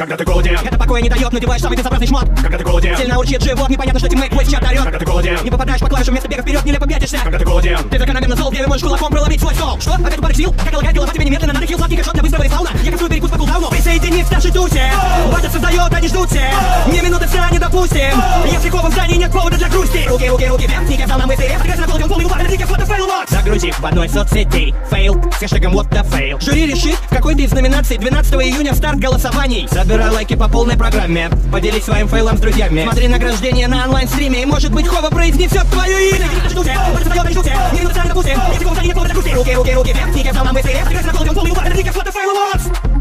Когда ты голоден, это покоя не дает, надеваешь самый безобразный шмот. когда ты голоден, Сильно урчит живот, непонятно, что тиммейт твой в чат орёт. когда ты голоден, Не попадаешь по клавишам, вместо бега вперед, нелепо пятишься. когда ты голоден, Ты закономерно зол, где можешь кулаком проломить свой стол. Что? Опять упадок сил? Как лагает голова, тебе немедленно надо хил. Сладкий кэшот для быстрого ресауна. Я кайфую перекус по кулдауну. Присоединись к нашей тусе. Батя создает, они ждут все. Ни минуты вся не допустим. Если в здании нет повода для грусти. Руки вверх, сникер взял нам мысли. Фотография на полный полный удар, энергия фото фейл вот. Загрузив в одной соцсетей фейл с хэштегом what the fail. Жюри решит, в какой ты из номинаций. 12 июня старт голосований. Собирай лайки по полной программе. Поделись своим фейлом с друзьями. Смотри награждение на онлайн-стриме. И может быть Хова произнесет твое имя. Руки вверх, сникер взял нам мысли. Фотография на полный удар, энергия фото фейл вот.